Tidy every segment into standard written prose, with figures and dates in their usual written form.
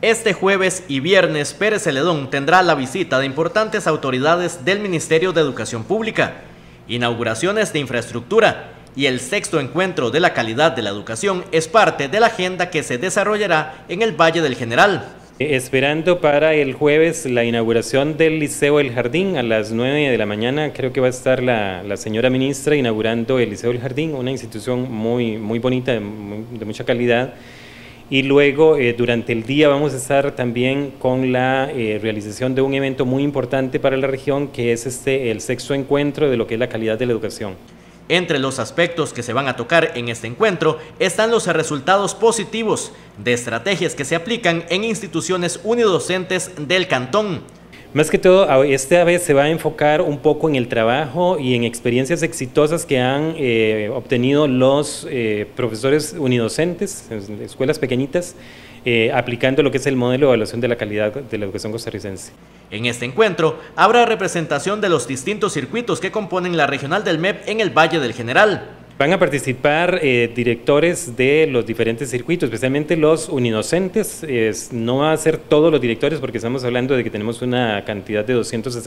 Este jueves y viernes, Pérez Celedón tendrá la visita de importantes autoridades del Ministerio de Educación Pública, inauguraciones de infraestructura y el sexto encuentro de la calidad de la educación es parte de la agenda que se desarrollará en el Valle del General. Esperando para el jueves la inauguración del Liceo El Jardín a las 9 de la mañana, creo que va a estar la señora ministra inaugurando el Liceo El Jardín, una institución muy bonita, de mucha calidad. Y luego durante el día vamos a estar también con la realización de un evento muy importante para la región, que es el sexto encuentro de lo que es la calidad de la educación. Entre los aspectos que se van a tocar en este encuentro están los resultados positivos de estrategias que se aplican en instituciones unidocentes del cantón. Más que todo, esta vez se va a enfocar un poco en el trabajo y en experiencias exitosas que han obtenido los profesores unidocentes en escuelas pequeñitas, aplicando lo que es el modelo de evaluación de la calidad de la educación costarricense. En este encuentro habrá representación de los distintos circuitos que componen la regional del MEP en el Valle del General. Van a participar directores de los diferentes circuitos, especialmente los unidocentes. No va a ser todos los directores porque estamos hablando de que tenemos una cantidad de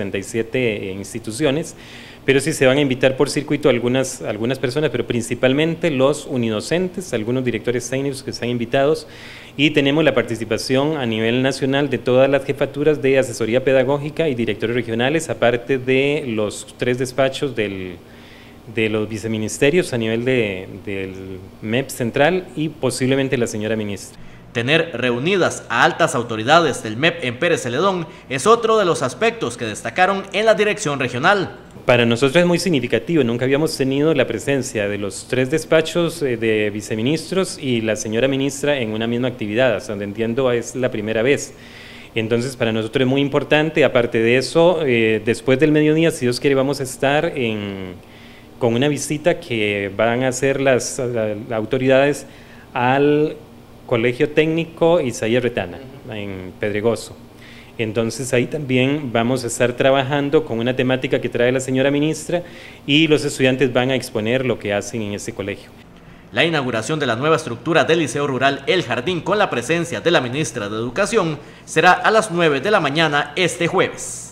267 instituciones, pero sí se van a invitar por circuito algunas personas, pero principalmente los unidocentes, algunos directores técnicos que están invitados, y tenemos la participación a nivel nacional de todas las jefaturas de asesoría pedagógica y directores regionales, aparte de los 3 despachos de los viceministerios a nivel del MEP central y posiblemente la señora ministra. Tener reunidas a altas autoridades del MEP en Pérez Celedón es otro de los aspectos que destacaron en la dirección regional. Para nosotros es muy significativo, nunca habíamos tenido la presencia de los 3 despachos de viceministros y la señora ministra en una misma actividad, hasta donde entiendo es la primera vez. Entonces para nosotros es muy importante. Aparte de eso, después del mediodía, si Dios quiere, vamos a estar con una visita que van a hacer las autoridades al Colegio Técnico Isaías Retana, en Pedregoso. Entonces ahí también vamos a estar trabajando con una temática que trae la señora ministra y los estudiantes van a exponer lo que hacen en ese colegio. La inauguración de la nueva estructura del Liceo Rural El Jardín con la presencia de la ministra de Educación será a las 9 de la mañana este jueves.